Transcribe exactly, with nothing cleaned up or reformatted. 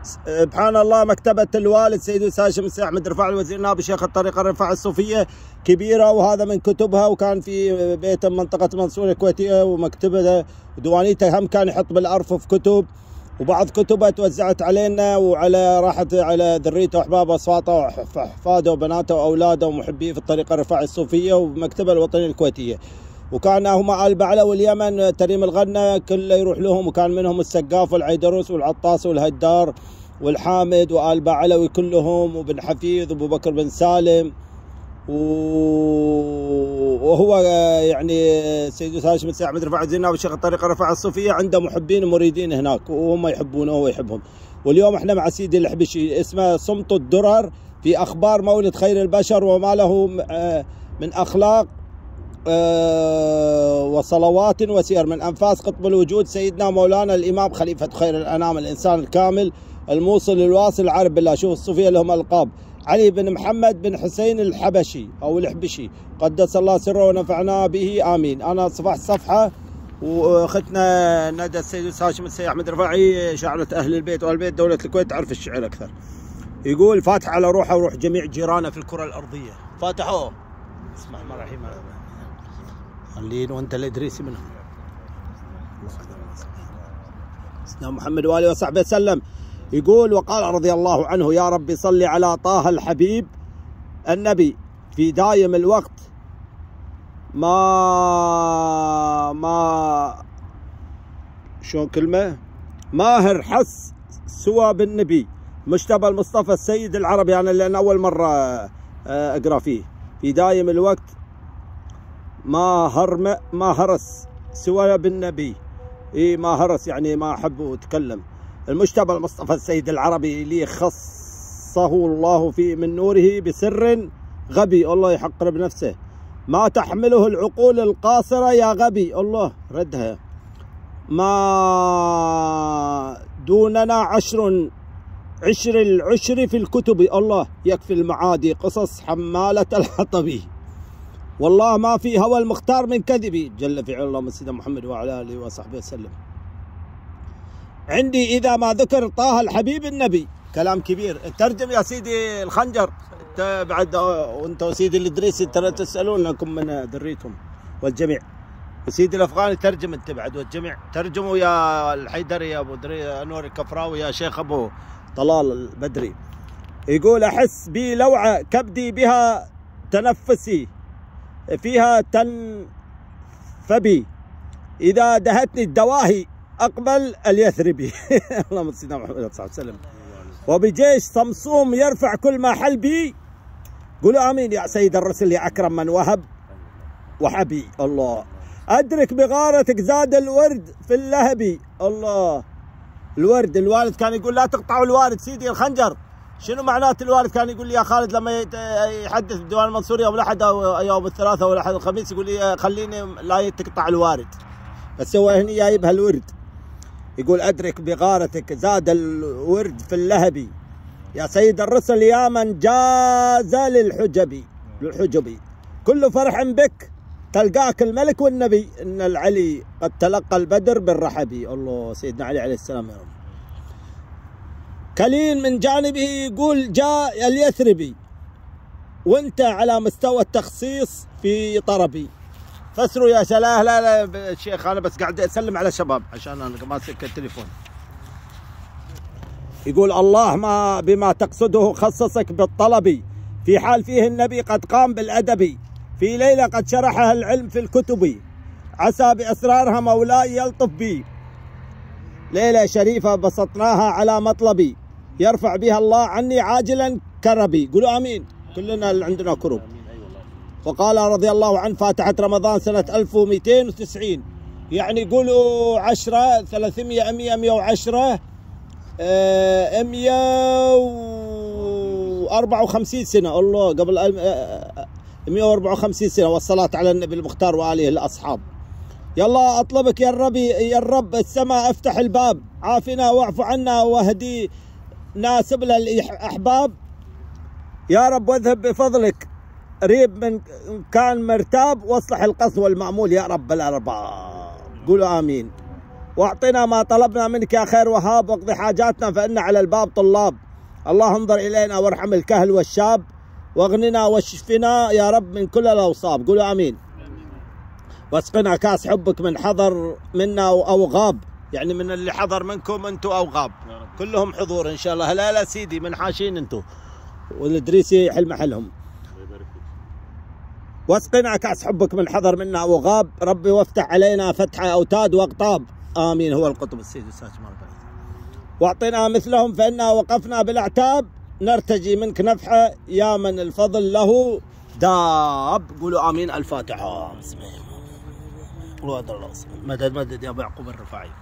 سبحان الله مكتبة الوالد سيد هاشم السيد أحمد رفاعي الوزير نائب شيخ الطريقة الرفاعي الصوفية كبيرة، وهذا من كتبها، وكان في بيت منطقة منصورة الكويتية، ومكتبة وديوانيته هم كان يحط بالأرفف كتب، وبعض كتبها توزعت علينا وعلى راحت على ذريته وأحبابه وأصواته وأحفاده وبناته وأولاده ومحبيه في الطريقة الرفاعي الصوفية ومكتبة الوطنية الكويتية. وكان هم آل بعلة واليمن تريم الغنة كله يروح لهم، وكان منهم السقاف والعيدروس والعطاس والهدار والحامد وآل بعلوي كلهم، وبن حفيظ وابو بكر بن سالم، وهو يعني سيد هاشم السيد أحمد رفاعي الوزير نائب شيخ الطريقة الرفاعي الصوفية عنده محبين ومريدين هناك، وهم يحبونه وهو يحبهم. واليوم احنا مع سيدي الحبشي اسمه صمت الدرر في أخبار مولد خير البشر وما له من أخلاق أه وصلوات وسير من أنفاس قطب الوجود سيدنا مولانا الإمام خليفة خير الأنام الإنسان الكامل الموصل الواصل العارف بالله. شوف الصوفية لهم ألقاب: علي بن محمد بن حسين الحبشي أو الحبشي قدس الله سره ونفعنا به آمين. أنا صفحت صفحة وأختنا ندى السيد هاشم السيد أحمد رفاعي شاعرة أهل البيت وأهل البيت دولة الكويت تعرف الشعر أكثر. يقول: فاتح على روحه وروح جميع جيرانه في الكرة الأرضية. فاتحوا اسمع الرحمن الرحيم خلين وانت الادريسي منهم. سيدنا محمد واله وصحبه وسلم. يقول: وقال رضي الله عنه: يا ربي صل على طه الحبيب النبي في دايم الوقت ما ما شلون كلمه ماهر حس سوى بالنبي مجتبى المصطفى السيد العربي. انا لان اول مره اقرا فيه. في دايم الوقت ما هرم ما هرس سوى بالنبي. اي ما هرس يعني ما حب وتكلم. المجتبى المصطفى السيد العربي اللي خصه الله فيه من نوره بسر غبي، الله يحقر بنفسه، ما تحمله العقول القاصرة يا غبي. الله ردها: ما دوننا عشر عشر العشر في الكتب. الله يكفي المعادي قصص حمالة الحطب. والله ما في هوى المختار من كذبي جل في علا. اللهم سيدنا محمد وعلى اله وصحبه وسلم. عندي اذا ما ذكر طه الحبيب النبي. كلام كبير. ترجم يا سيدي الخنجر انت بعد، وانت وسيدي الادريسي ترى تسالون انكم من ذريتهم والجميع. وسيدي الافغاني ترجم انت بعد والجميع. ترجموا يا الحيدري يا ابو دري انور الكفراوي يا شيخ ابو طلال البدري. يقول: احس بي لوعه كبدي بها تنفسي فيها تنفبي إذا دهتني الدواهي أقبل اليثربي. اللهم صل على محمد صلى الله عليه وسلم. وبجيش صمصوم يرفع كل ما حلبي. قولوا آمين يا سيد الرسل يا أكرم من وهب وحبي. الله أدرك بغارتك زاد الورد في اللهبي. الله الورد. الوالد كان يقول: لا تقطعوا الوارد. سيدي الخنجر شنو معنات الوالد؟ كان يقول لي يا خالد لما يحدث بديوان المنصور يوم الاحد او يوم الثلاثاء او الاحد الخميس يقول لي خليني لا تقطع الوارد، بس هو هني جايبها الورد. يقول: ادرك بغارتك زاد الورد في اللهبي يا سيد الرسل يا من جاز للحجبي للحجبي كل فرح بك تلقاك الملك والنبي ان العلي قد تلقى البدر بالرحبي. الله سيدنا علي عليه السلام يا رب. كلين من جانبه يقول: جاء اليثربي وانت على مستوى التخصيص في طربي. فسروا يا سلام. لا لا الشيخ انا بس قاعد اسلم على الشباب عشان انا ماسك التليفون. يقول: الله ما بما تقصده خصصك بالطلب في حال فيه النبي قد قام بالادب في ليله قد شرحها العلم في الكتب عسى باسرارها مولاي يلطف بي ليله شريفه بسطناها على مطلبي يرفع بها الله عني عاجلا كربي. قولوا امين كلنا اللي عندنا كرب. وقال رضي الله عنه: فاتحة رمضان سنة ألف ومئتين وتسعين، يعني قولوا عشرة ثلاثمئة مئة مئة وعشرة مئة وأربعة وخمسين سنة. الله قبل مئة وأربعة وخمسين سنة. والصلاة على النبي المختار وآله الأصحاب. يلا أطلبك يا الرب يا الرب السماء افتح الباب عافنا واعف عنا واهدي سبل الأحباب يا رب واذهب بفضلك ريب من كان مرتاب واصلح القصد والمعمول يا رب الأرباب. قولوا آمين. واعطنا ما طلبنا منك يا خير وهاب، واقض حاجاتنا فإن على الباب طلاب. الله انظر إلينا وارحم الكهل والشاب، واغننا واشفنا يا رب من كل الأوصاب. قولوا آمين. واسقنا كاس حبك من حضر منا أو غاب، يعني من اللي حضر منكم انتم أو غاب، كلهم حضور إن شاء الله. هلا لا سيدي من حاشين انتم، والإدريسي يحل محلهم. واسقنا كاس حبك من حضر منا أو غاب، ربي وافتح علينا فتح أوتاد وأقطاب. آمين. هو القطب السيد الساج مرة. واعطنا مثلهم فإنا وقفنا بالأعتاب، نرتجي منك نفحة يا من الفضل له داب. قولوا آمين. الفاتحة. بسم الله. مدد مدد يا أبو يعقوب الرفاعي.